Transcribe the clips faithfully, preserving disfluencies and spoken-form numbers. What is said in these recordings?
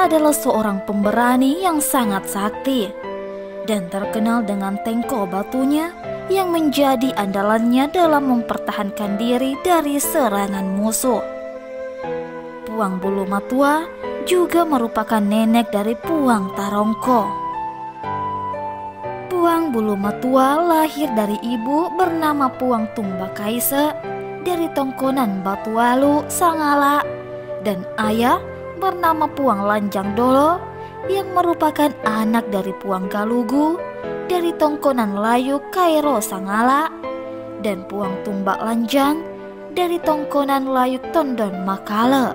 adalah seorang pemberani yang sangat sakti dan terkenal dengan tengkol batunya yang menjadi andalannya dalam mempertahankan diri dari serangan musuh. Puang Bulu Matua juga merupakan nenek dari Puang Tarongko. Puang Bulu Matua lahir dari ibu bernama Puang Tumba Kaise dari Tongkonan Batualu, Sangala, dan ayah bernama Puang Lanjang Dolo yang merupakan anak dari Puang Galugu dari Tongkonan Layu, Kairo, Sangala, dan Puang Tumbak Lanjang dari Tongkonan Layu, Tondon, Makale.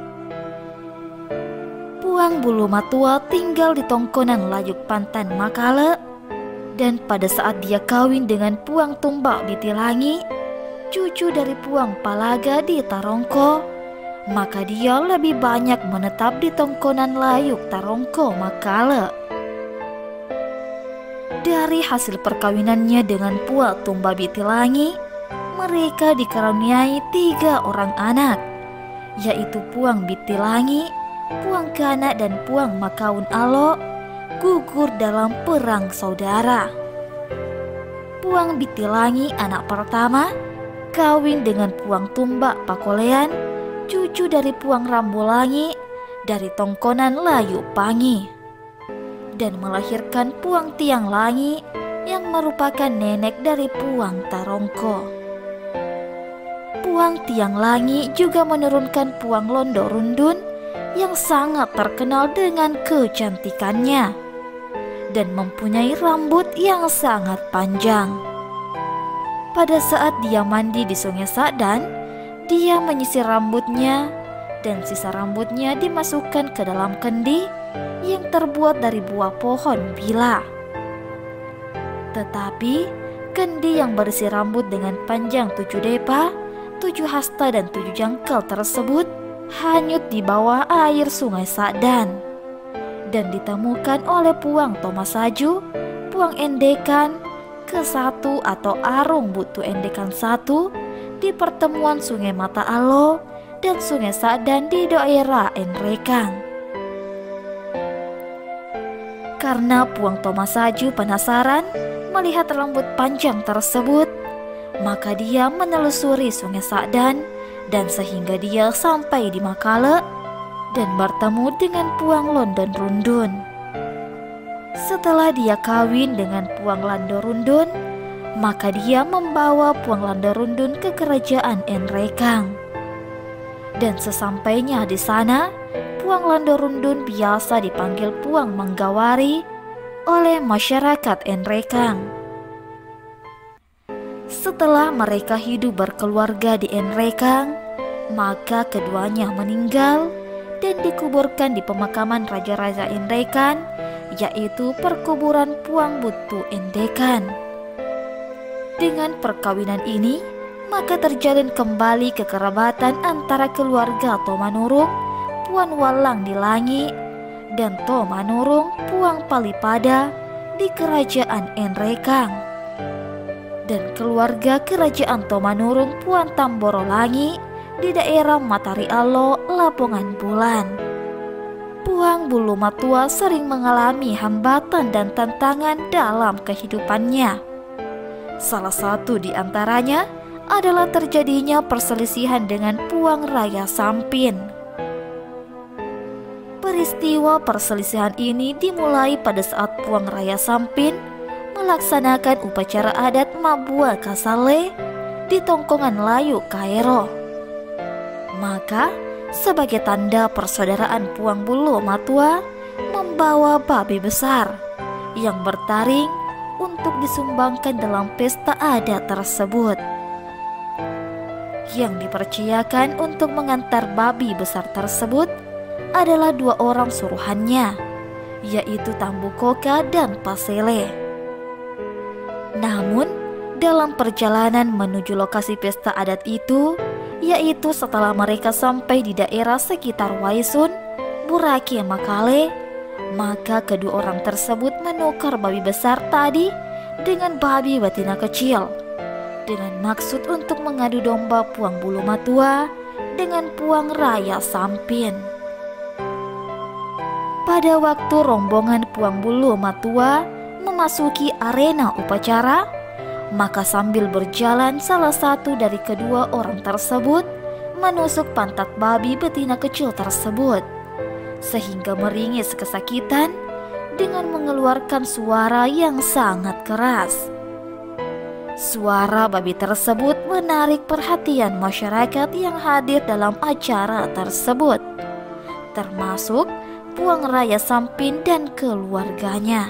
Puang Bulu Matua tinggal di Tongkonan Layuk Pantan, Makale, dan pada saat dia kawin dengan Puang Tumbak Bitilangi, cucu dari Puang Palaga di Tarongko, maka dia lebih banyak menetap di Tongkonan Layuk Tarongko, Makale. Dari hasil perkawinannya dengan Puang Tumbak Bitilangi, mereka dikaruniai tiga orang anak, yaitu Puang Bitilangi, Puang Kana, dan Puang Makaun Alo gugur dalam perang saudara. Puang Bitilangi, anak pertama, kawin dengan Puang Tumbak Pakolean, cucu dari Puang Rambulangi dari Tongkonan Layu Pangi, dan melahirkan Puang Tiang Langi yang merupakan nenek dari Puang Tarongko. Puang Tiang Langi juga menurunkan Puang Londo Rundun yang sangat terkenal dengan kecantikannya dan mempunyai rambut yang sangat panjang. Pada saat dia mandi di Sungai Sadan, dia menyisir rambutnya dan sisa rambutnya dimasukkan ke dalam kendi yang terbuat dari buah pohon bila. Tetapi kendi yang berisi rambut dengan panjang tujuh depa, tujuh hasta, dan tujuh jangkal tersebut hanyut di bawah air Sungai Sadan dan ditemukan oleh Puang Tomasaju, Puang Endekan ke satu atau Arung Butu Endekan satu di pertemuan Sungai Mata Alo dan Sungai Sadan di daerah Enrekang. Karena Puang Tomasaju penasaran melihat rambut panjang tersebut, maka dia menelusuri Sungai Sadan dan sehingga dia sampai di Makale dan bertemu dengan Puang London Rundun. Setelah dia kawin dengan Puang Lando Rundun, maka dia membawa Puang Lando Rundun ke kerajaan Enrekang. Dan sesampainya di sana, Puang Lando Rundun biasa dipanggil Puang Manggawari oleh masyarakat Enrekang. Setelah mereka hidup berkeluarga di Enrekang, maka keduanya meninggal dan dikuburkan di pemakaman Raja-Raja Endekan, yaitu perkuburan Puang Butu Endekan. Dengan perkawinan ini, maka terjalin kembali kekerabatan antara keluarga Tomanurung, Puan Walang Dilangi, dan Tomanurung, Puang Palipada di kerajaan Enrekang, dan keluarga kerajaan Tomanurung Puan Tamborolangi di daerah Matari Alo, Lapongan Bulan. Puang Bulu Matua sering mengalami hambatan dan tantangan dalam kehidupannya. Salah satu di antaranya adalah terjadinya perselisihan dengan Puang Raya Sampin. Peristiwa perselisihan ini dimulai pada saat Puang Raya Sampin melaksanakan upacara adat Mabua Kasale di Tongkongan Layu, Kairo. Maka sebagai tanda persaudaraan, Puang Bulu Matua membawa babi besar yang bertaring untuk disumbangkan dalam pesta adat tersebut. Yang dipercayakan untuk mengantar babi besar tersebut adalah dua orang suruhannya, yaitu Tambu Koka dan Pasele. Namun, dalam perjalanan menuju lokasi pesta adat itu, yaitu setelah mereka sampai di daerah sekitar Waisun, Burake, Makale, maka kedua orang tersebut menukar babi besar tadi dengan babi betina kecil, dengan maksud untuk mengadu domba Puang Bulu Matua dengan Puang Raya Sampin. Pada waktu rombongan Puang Bulu Matua memasuki arena upacara, maka sambil berjalan salah satu dari kedua orang tersebut menusuk pantat babi betina kecil tersebut, sehingga meringis kesakitan dengan mengeluarkan suara yang sangat keras. Suara babi tersebut menarik perhatian masyarakat yang hadir dalam acara tersebut, termasuk Puang Raya Sampin dan keluarganya.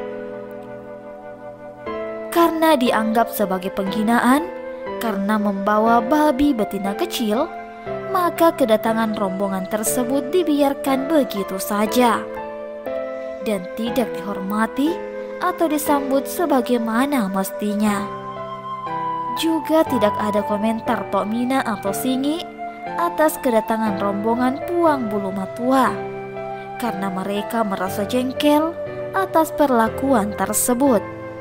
Karena dianggap sebagai penghinaan karena membawa babi betina kecil, maka kedatangan rombongan tersebut dibiarkan begitu saja dan tidak dihormati atau disambut sebagaimana mestinya. Juga tidak ada komentar Tok Mina atau Singi atas kedatangan rombongan Puang Bulu Matua, karena mereka merasa jengkel atas perlakuan tersebut.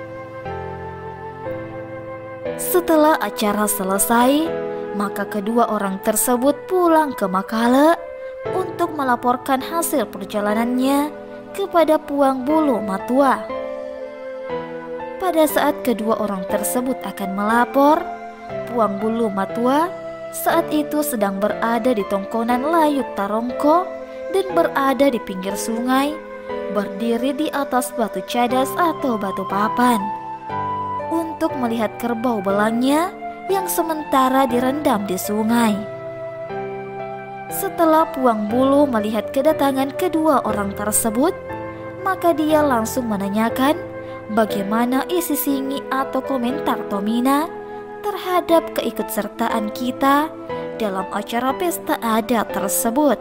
Setelah acara selesai, maka kedua orang tersebut pulang ke Makale untuk melaporkan hasil perjalanannya kepada Puang Bulu Matua. Pada saat kedua orang tersebut akan melapor, Puang Bulu Matua saat itu sedang berada di tongkonan Layut Tarongko dan berada di pinggir sungai, berdiri di atas batu cadas atau batu papan untuk melihat kerbau belangnya yang sementara direndam di sungai. Setelah Puang Bulu melihat kedatangan kedua orang tersebut, maka dia langsung menanyakan bagaimana isi singi atau komentar Tok Mina terhadap keikutsertaan kita dalam acara pesta adat tersebut.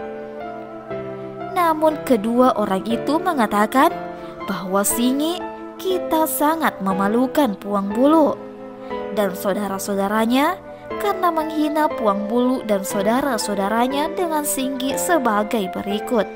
Namun kedua orang itu mengatakan bahwa Singi kita sangat memalukan Puang Bulu dan saudara-saudaranya karena menghina Puang Bulu dan saudara-saudaranya dengan Singgi sebagai berikut.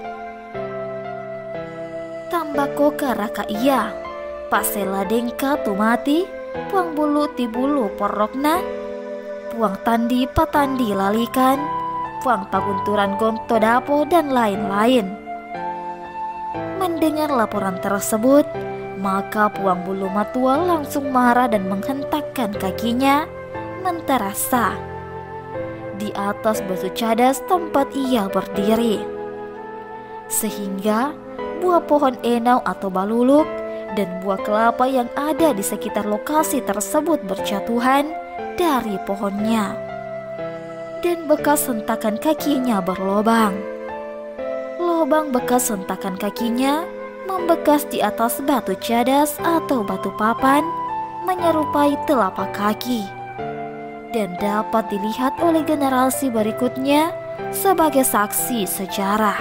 Tambako raka iya, pasela dengka tumati, Puang Bulu tibulu porokna, Puang Tandi patandi lalikan, Puang Pagunturan Gonto Dapo dan lain-lain. Mendengar laporan tersebut, maka Puang Bulu Matua langsung marah dan menghentakkan kakinya menterasa di atas batu cadas tempat ia berdiri, sehingga buah pohon enau atau baluluk dan buah kelapa yang ada di sekitar lokasi tersebut berjatuhan dari pohonnya, dan bekas hentakan kakinya berlobang. Lobang bekas hentakan kakinya membekas di atas batu cadas atau batu papan menyerupai telapak kaki, dan dapat dilihat oleh generasi berikutnya sebagai saksi sejarah.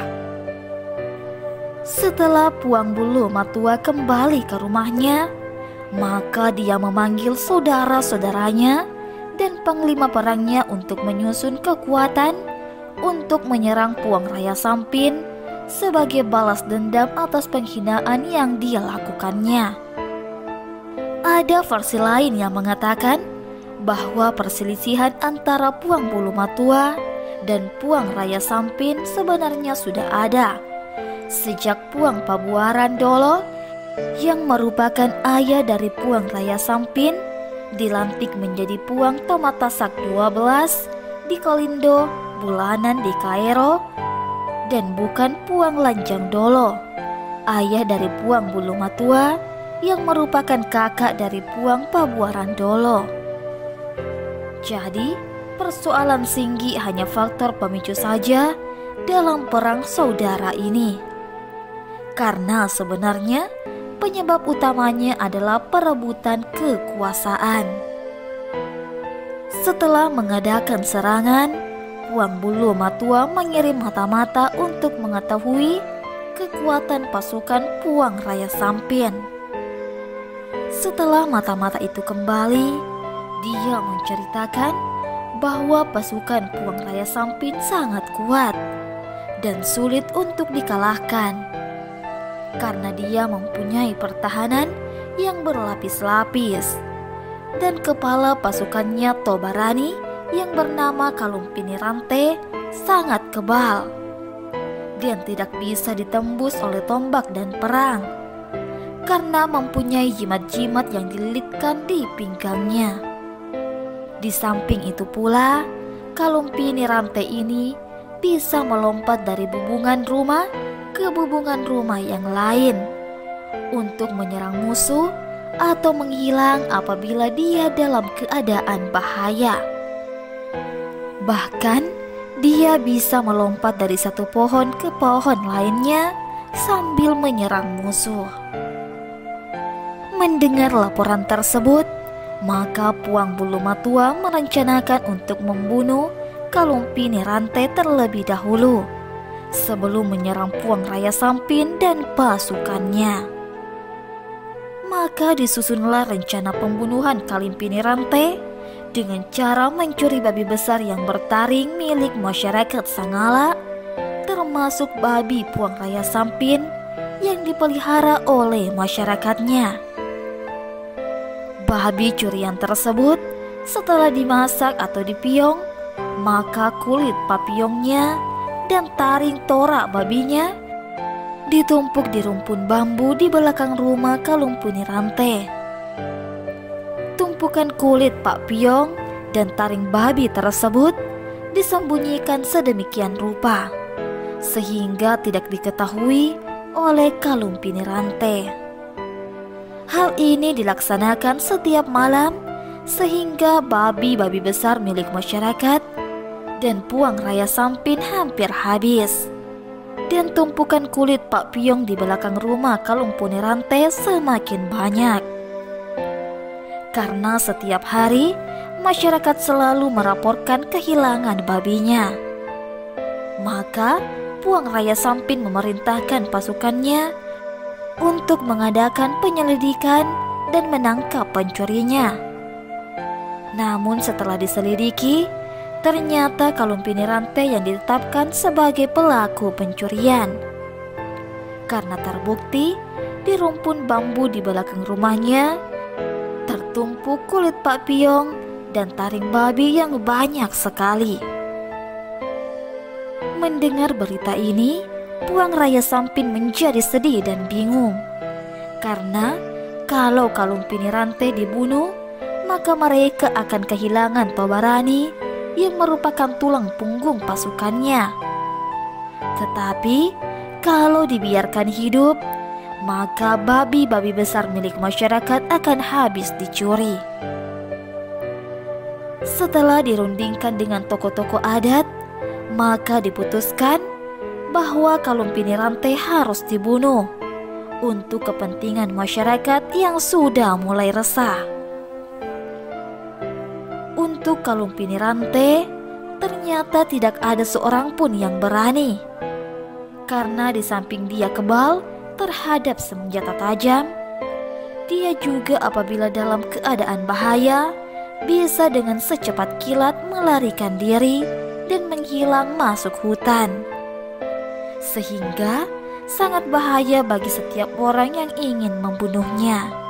Setelah Puang Bulu Matua kembali ke rumahnya, maka dia memanggil saudara-saudaranya dan panglima perangnya untuk menyusun kekuatan untuk menyerang Puang Raya Sampin sebagai balas dendam atas penghinaan yang dia lakukannya. Ada versi lain yang mengatakan bahwa perselisihan antara Puang Bulu Matua dan Puang Raya Sampin sebenarnya sudah ada sejak Puang Pabuaran Dolo yang merupakan ayah dari Puang Raya Sampin dilantik menjadi Puang Tomatasak dua belas di Kolindo Bulanan di Kairo, dan bukan Puang Lanjang Dolo, ayah dari Puang Bulu Matua yang merupakan kakak dari Puang Pabuaran Dolo. Jadi persoalan Singgi hanya faktor pemicu saja dalam perang saudara ini, karena sebenarnya penyebab utamanya adalah perebutan kekuasaan. Setelah mengadakan serangan, Puang Bulu Matua mengirim mata-mata untuk mengetahui kekuatan pasukan Puang Raya Sampin. Setelah mata-mata itu kembali, dia menceritakan bahwa pasukan Puang Raya Sampin sangat kuat dan sulit untuk dikalahkan, karena dia mempunyai pertahanan yang berlapis-lapis, dan kepala pasukannya Tobarani yang bernama Kalumpini Rante sangat kebal. dan tidak bisa ditembus oleh tombak dan perang karena mempunyai jimat-jimat yang dililitkan di pinggangnya. Di samping itu pula, Kalumpini rantai ini bisa melompat dari bubungan rumah ke bubungan rumah yang lain untuk menyerang musuh atau menghilang apabila dia dalam keadaan bahaya. Bahkan, dia bisa melompat dari satu pohon ke pohon lainnya sambil menyerang musuh. Mendengar laporan tersebut, maka Puang Bulu Matua merencanakan untuk membunuh Kalumpini rantai terlebih dahulu sebelum menyerang Puang Raya Sampin dan pasukannya. Maka disusunlah rencana pembunuhan Kalumpini rantai dengan cara mencuri babi besar yang bertaring milik masyarakat Sangala, termasuk babi Puang Raya Sampin yang dipelihara oleh masyarakatnya. Babi curian tersebut setelah dimasak atau dipiong, maka kulit papiongnya dan taring torak babinya ditumpuk di rumpun bambu di belakang rumah Kalumpini rantai. Tumpukan kulit pak piong dan taring babi tersebut disembunyikan sedemikian rupa sehingga tidak diketahui oleh Kalumpini rantai. Hal ini dilaksanakan setiap malam sehingga babi-babi besar milik masyarakat dan Puang Raya Sampin hampir habis, dan tumpukan kulit pak piong di belakang rumah Kalumpini rantai semakin banyak. Karena setiap hari masyarakat selalu melaporkan kehilangan babinya, maka Puang Raya Sampin memerintahkan pasukannya untuk mengadakan penyelidikan dan menangkap pencurinya. Namun setelah diselidiki, ternyata Kalumpini rantai yang ditetapkan sebagai pelaku pencurian. Karena terbukti di rumpun bambu di belakang rumahnya tertumpuk kulit pak piong dan taring babi yang banyak sekali. Mendengar berita ini, Puang Raya Sampin menjadi sedih dan bingung. Karena kalau Kalumpini rantai dibunuh, maka mereka akan kehilangan Tobarani yang merupakan tulang punggung pasukannya. Tetapi kalau dibiarkan hidup, maka babi-babi besar milik masyarakat akan habis dicuri. Setelah dirundingkan dengan tokoh-tokoh adat, maka diputuskan bahwa Kalumpini rantai harus dibunuh untuk kepentingan masyarakat yang sudah mulai resah. Untuk Kalumpini rantai, ternyata tidak ada seorang pun yang berani, karena di samping dia kebal terhadap senjata tajam, dia juga apabila dalam keadaan bahaya bisa dengan secepat kilat melarikan diri dan menghilang masuk hutan, sehingga sangat bahaya bagi setiap orang yang ingin membunuhnya.